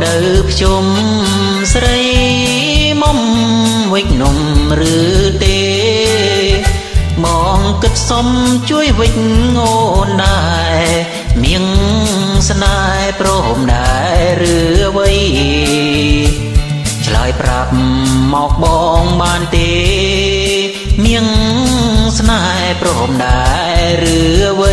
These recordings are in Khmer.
ទៅភ្ជុំស្រីមុំវិចនំឬទេមកគិតសុំជួយវិចអូនដែរមៀងស្នេហ៍ព្រមដែរឬអ្វីឆ្លើយប្រាប់មកបងបានទេមៀងស្នេហ៍ព្រមដែរឬអ្វី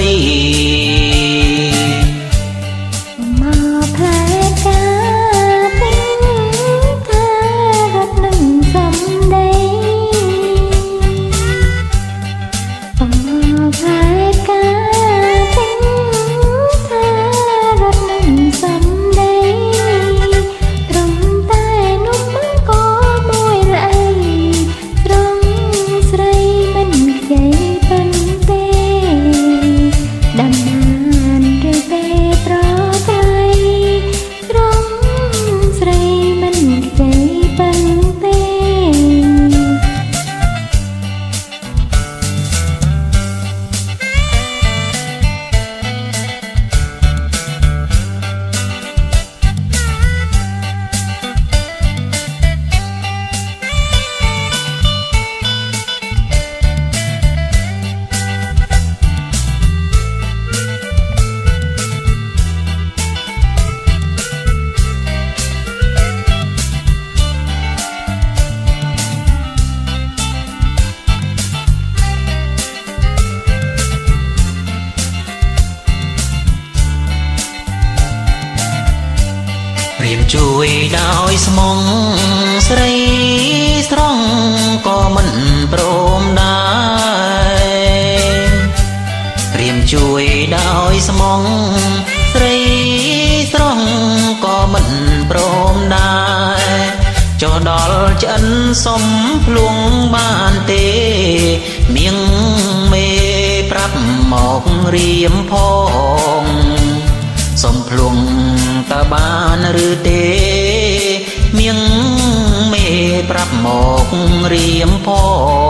ព្រាមជួយដោយស្មងស្រីស្រង់ក៏មិនព្រមដែរព្រាមជួយដោយស្មងស្រីស្រង់ក៏មិនព្រមដែរចុះដល់ឆ្អិនសុំភ្លួងបានទេមៀងមេប្រាប់មករៀមផងសុំភ្លួងតើបានឬទេមៀងមេប្រាប់មករៀមផង